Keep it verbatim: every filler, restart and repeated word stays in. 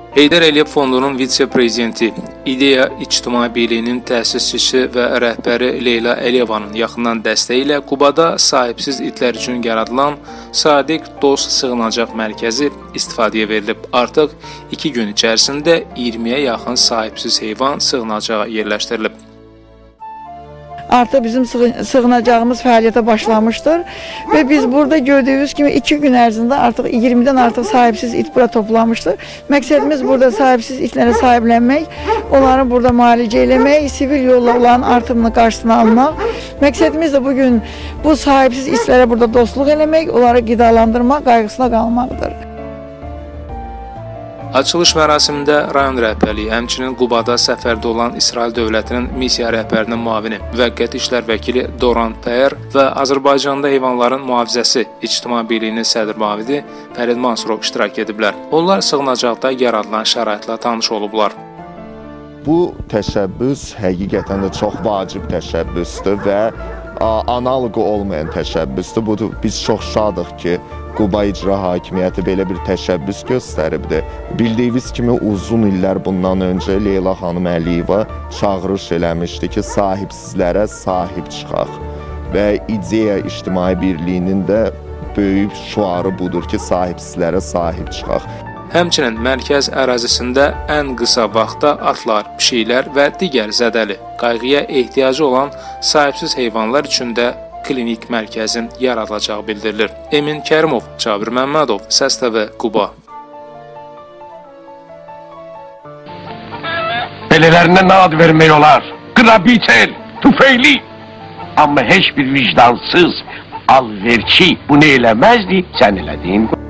Heydər Əliyev Fondunun vitse-prezidenti, İdeya İctimai Birliyinin təsisçisi və rəhbəri Leyla Əliyevanın yaxından dəstəyi ilə Qubada sahibsiz itlər üçün yaradılan Sadiq Dost Sığınacaq Mərkəzi istifadəyə verilib. Artıq iki gün içərisində iyirmiyə yaxın sahibsiz heyvan sığınacağa yerləşdirilib. Artıq bizim sığınacağımız fəaliyyətə başlamışdır və biz burada gördüyünüz kimi iki gün ərzində artıq iyirmidən artıq sahibsiz it bura toplanmışdır. Məqsədimiz burada sahibsiz itlərə sahiblənmək, onları burada müalicə eləmək, sivil yolla olan artımını qarşısına almaq. Məqsədimiz də bugün bu sahibsiz itlərə burada dostluq eləmək, onları qidalandırmaq, qayğısına qalmaqdır. Açılış mərasimində rayon rəhbərliyi, həmçinin Qubada səfərdə olan İsrail dövlətinin missiya rəhbərinin müavini, müvəqqəti işlər vəkili Doran Pəyər və Azərbaycanda heyvanların mühafizəsi İctimai Birliyinin sədr müavini Fərid Mansurov iştirak ediblər. Onlar sığınacaqda yaradılan şəraitlə tanış olublar. Bu təşəbbüs həqiqətən də çox vacib təşəbbüsdür və analoqu olmayan təşəbbüsdür. Budur, biz çox şadıq ki, Quba İcra Hakimiyyəti belə bir təşəbbüs göstəribdir. Bildiyiniz kimi uzun illər bundan öncə Leyla xanım Əliyeva çağırış eləmişdi ki, sahibsizlərə sahib çıxaq. Və İdeya İctimai Birliyinin də böyük şüarı budur ki, sahibsizlərə sahib çıxaq. Həmçinin mərkəz ərazisində ən qısa vaxtda atlar, pişiklər və digər zədəli, qayğıya ehtiyacı olan sahibsiz heyvanlar üçün də klinik mərkəzin yaradılacağı bildirilir. Emin Kərimov, Cabir Məmmədov, Səs T V, Quba. Belələrinə nə ad vermək olar? Qrabitel, tüfeyli. Amma heç bir vicdansız, alverçi bunu eləməzdi, sən elədin.